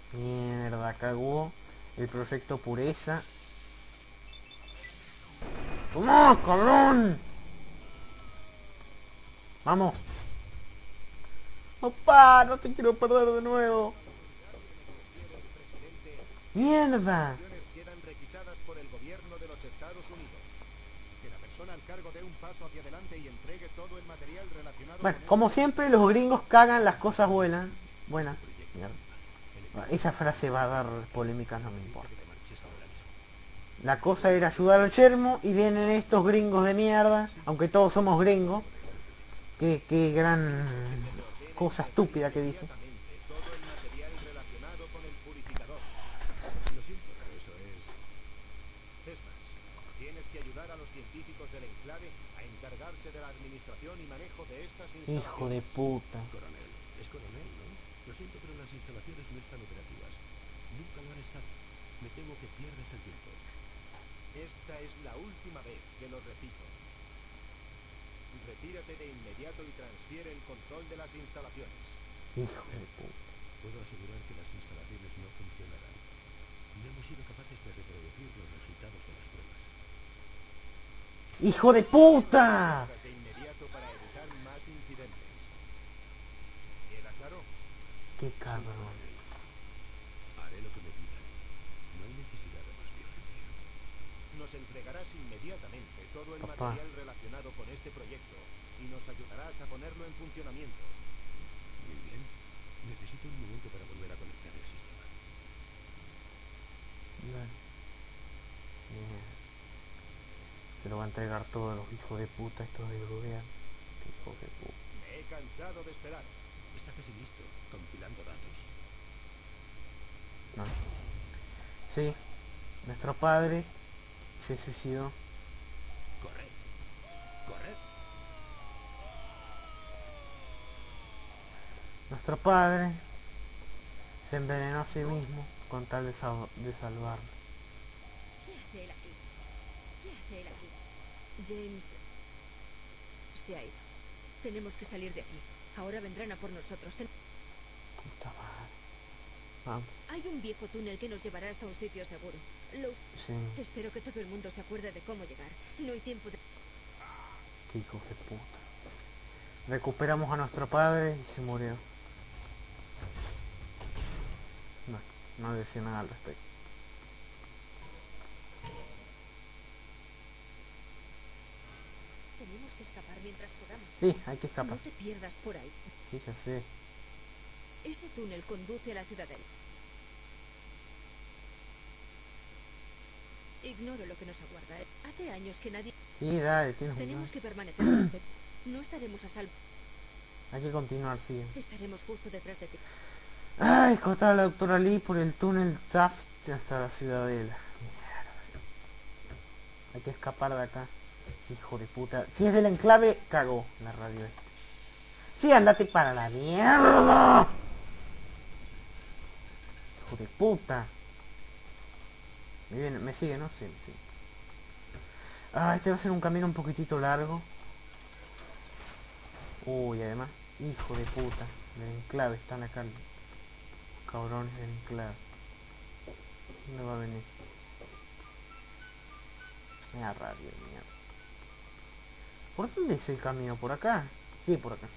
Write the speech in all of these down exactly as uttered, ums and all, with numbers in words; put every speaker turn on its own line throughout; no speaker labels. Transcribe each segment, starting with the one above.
Mierda, cagó el proyecto Pureza. ¡Toma, cabrón! ¡Vamos! ¡Opa! No te quiero perder de nuevo. ¡Mierda!
Quedan requisadas por el gobierno de los Estados Unidos. Que la persona al cargo dé un paso hacia adelante y entregue todo el material relacionado.
Bueno,
con
como siempre, los gringos cagan, las cosas vuelan. Buena. Mierda. Esa frase va a dar polémica, no me importa. La cosa era ayudar al yermo y vienen estos gringos de mierda, aunque todos somos gringos. Qué, qué gran cosa estúpida que dije.
todo el material relacionado con el purificador. Lo siento, pero eso es... Es más, tienes que ayudar a los científicos del enclave a encargarse de la administración y manejo de estas instalaciones.
Hijo de puta.
Coronel, es coronel, ¿no? Lo siento, pero las instalaciones no están operativas. Nunca lo han estado. Me temo que pierdes el tiempo.
Esta es la última vez que lo repito. Retírate de inmediato y transfiere el control de las instalaciones.
Hijo de puta.
Puedo asegurar que las instalaciones no funcionarán. No hemos sido capaces de reproducir los resultados de las pruebas.
¡Hijo de puta!
De inmediato para evitar más incidentes. ¿Queda claro?
¡Qué cabrón!
Haré lo que me pidan. No hay necesidad de más violencia.
Nos entregarás inmediatamente todo el
Papá.
material relacionado con este proyecto y nos ayudarás a ponerlo en funcionamiento.
Muy bien. Necesito un momento para volver a conectar el sistema.
Bueno. Bien. Se lo va a entregar todo a los hijos de puta estos de Brudean. Hijos de puta.
Me he cansado de esperar.
Está casi listo, compilando datos.
No. Sí. Nuestro padre se suicidó.
Corred. Corred.
Nuestro padre se envenenó a sí mismo con tal de, sal de salvarlo.
¿Qué hace él aquí? ¿Qué hace él aquí? James se ha ido. Tenemos que salir de aquí. Ahora vendrán a por nosotros. Ten...
Puta madre. Vamos.
Hay un viejo túnel que nos llevará hasta un sitio seguro. Los...
Sí.
Espero que todo el mundo se acuerde de cómo llegar. No hay tiempo de...
Qué hijos de puta. Recuperamos a nuestro padre y se murió. No, no decía nada al respecto.
Tenemos que escapar mientras podamos.
Sí, hay que escapar.
No te pierdas por ahí.
Sí, ya sé.
Ese túnel conduce a la ciudadela. Ignoro lo que nos aguarda. Hace años que nadie...
Sí, dale, tienes un
Tenemos
plan.
que permanecer fuerte. No estaremos a salvo.
Hay que continuar, sí.
Estaremos justo detrás de ti.
Ay, escoltar a la doctora Lee por el túnel Taft hasta la ciudadela. Mierda. Hay que escapar de acá. Hijo de puta. Si es del enclave, cagó la radio esta. Sí, andate para la mierda. Hijo de puta. Me viene, me sigue, ¿no? Sí, me sigue. Ah, este va a ser un camino un poquitito largo. Uy, además, hijo de puta. Del enclave están acá. Los cabrones del enclave. ¿Dónde va a venir? Mira radio, mierda. ¿Por dónde es el camino? ¿Por acá? Sí, por acá.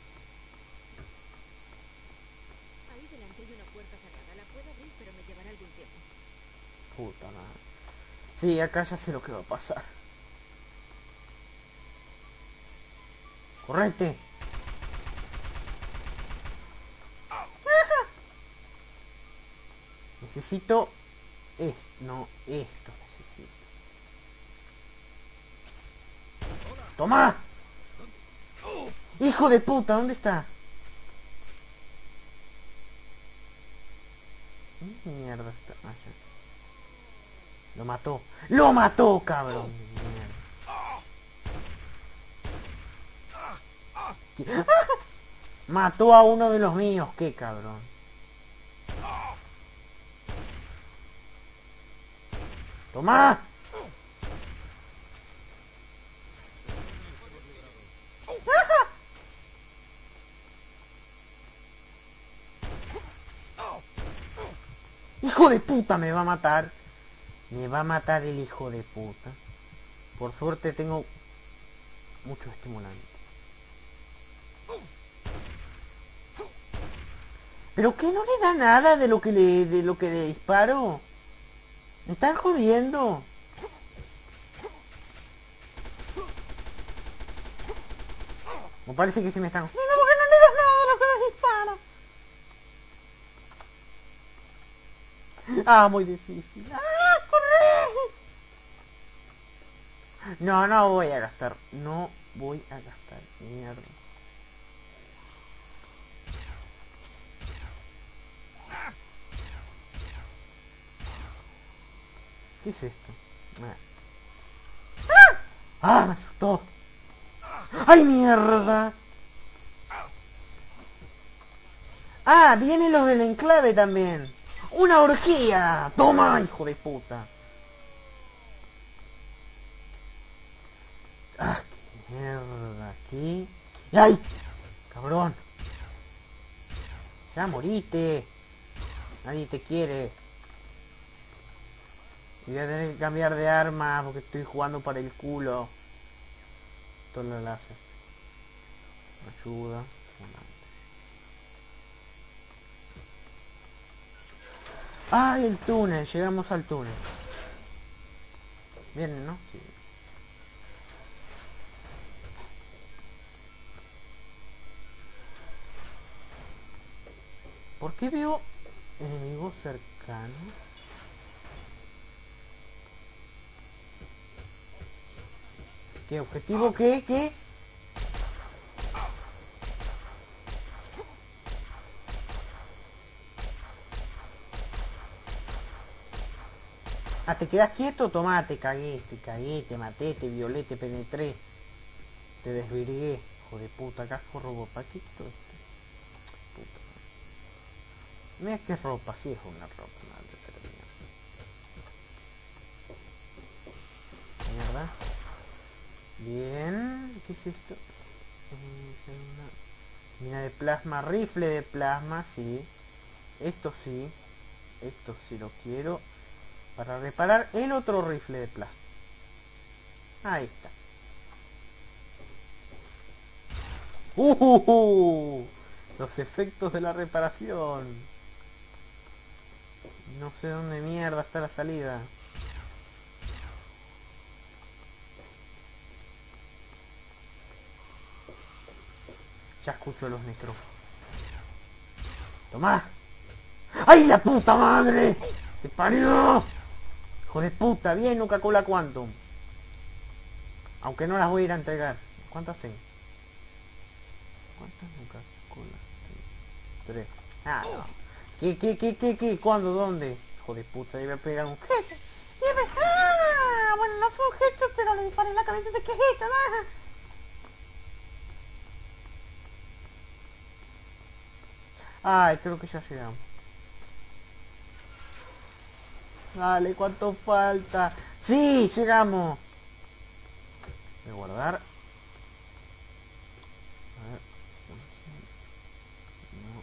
Ahí delante hay una puerta cerrada. La puedo abrir, pero me llevará algún tiempo.
Puta madre. Sí, acá ya sé lo que va a pasar. ¡Correte! Necesito... Esto, no, esto necesito. ¡Toma! ¡Hijo de puta! ¿Dónde está? ¿Dónde mierda está? Ah, ya. Lo mató. ¡Lo mató, cabrón! Mierda. ¿Qué? Mató a uno de los míos. ¡Qué cabrón! ¡Toma! ¡Hijo de puta! Me va a matar. Me va a matar el hijo de puta. Por suerte tengo mucho estimulante. ¿Pero qué no le da nada de lo que le, de lo que le disparo? Me están jodiendo. Me parece que se me están... ¡Mira, porque no le das nada de lo que le disparo! Ah, muy difícil. ¡Ah, corre! No, no voy a gastar. No voy a gastar. Mierda. ¿Qué es esto? ¡Ah! ¡Ah! Me asustó. ¡Ay, mierda! ¡Ah! Vienen los del enclave también. ¡Una orgía! ¡Toma, hijo de puta! ¡Ah, qué mierda! ¿Qué? ¡Ay! ¡Cabrón! ¡Ya moriste! Nadie te quiere. Y voy a tener que cambiar de arma porque estoy jugando para el culo. Todo lo láser. Ayuda. ¡Ay, el túnel! Llegamos al túnel. Bien, ¿no? Sí. ¿Por qué veo enemigos cercanos? ¿Qué objetivo? ¿Qué? ¿Qué? Ah, ¿te quedas quieto? Tomá, te cagué, te cagué, te maté, te violé, te penetré. Te desvirgué. Hijo de puta, casco robo paquito. Puta. Mira qué ropa, sí es una ropa, madre, pero mierda. Mierda. Bien, ¿qué es esto? Una mina de plasma, rifle de plasma, sí. Esto sí. Esto sí lo quiero. Para reparar el otro rifle de plasma. Ahí está. ¡Uh! uh, uh! Los efectos de la reparación. No sé dónde mierda está la salida. Ya escucho los necros. ¡Tomá! ¡Ay, la puta madre! ¡Te parió! ¡Hijo de puta! Bien, Coca-Cola Quantum. Aunque no las voy a ir a entregar. ¿Cuántas tengo? ¿Cuántas Coca-Cola tengo? Tres. Ah, no. ¿Qué, qué, qué, qué, qué? ¿Cuándo? ¿Dónde? Hijo de puta, iba a pegar un jefe. ¡Ah! Bueno, no fue un jefe, pero le disparé en la cabeza de quejeta, ¿no? Ay, creo que ya llegamos. Dale, ¿cuánto falta? ¡Sí! ¡Llegamos! Voy a guardar. A ver. No.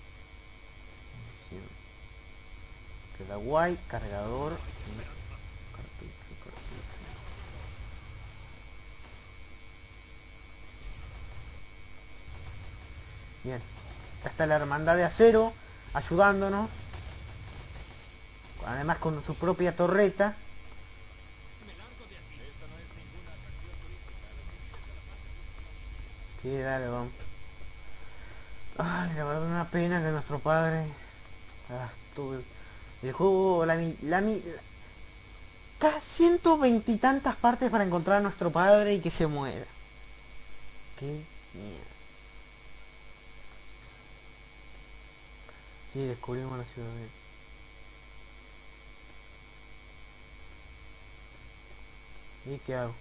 Queda guay. Cargador. Cartucho, cartucho. Bien. Acá está la hermandad de acero. Ayudándonos. Además con su propia torreta. Sí, dale, vamos. Ay, la verdad una pena que nuestro padre... Ah, todo el, el juego... La, la, la, casi ciento veinte y tantas partes para encontrar a nuestro padre y que se muera. Qué mierda. Sí, descubrimos la ciudad de... ¿Y qué hago?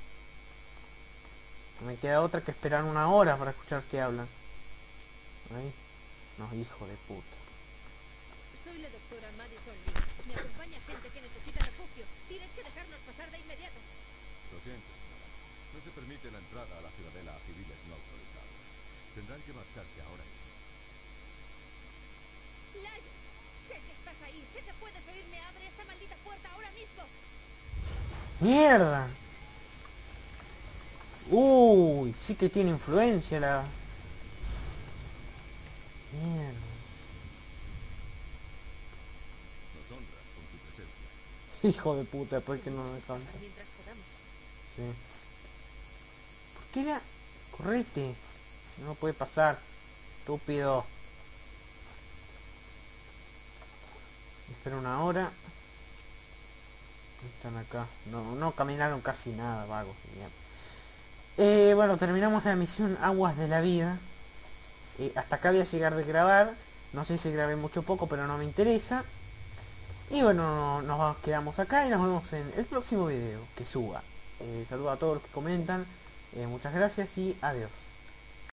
No me queda otra que esperar una hora para escuchar qué hablan. Ahí. No, hijo de puta.
Soy la doctora Madison Lee. Me acompaña gente que necesita refugio. Tienes que dejarnos pasar de inmediato.
Lo siento, señora. No se permite la entrada a la ciudadela a civiles no autorizados. Tendrán que marcharse ahora mismo.
Lyle, sé que estás ahí. Sé que
¡Mierda! Uy, sí que tiene influencia la... Mierda.
Nos honras con tu presencia.
Hijo de puta, ¿por qué no me
Tenemos que
canta?
escapar mientras podamos.
Sí. ¿Por qué era? Correte. No puede pasar. Estúpido. Espera una hora. Están acá. No, no caminaron casi nada, vagos. Mierda. Eh, bueno, terminamos la misión Aguas de la Vida. Eh, hasta acá voy a llegar de grabar. No sé si grabé mucho o poco, pero no me interesa. Y bueno, nos quedamos acá y nos vemos en el próximo video que suba. Eh, saludo a todos los que comentan. Eh, muchas gracias y adiós.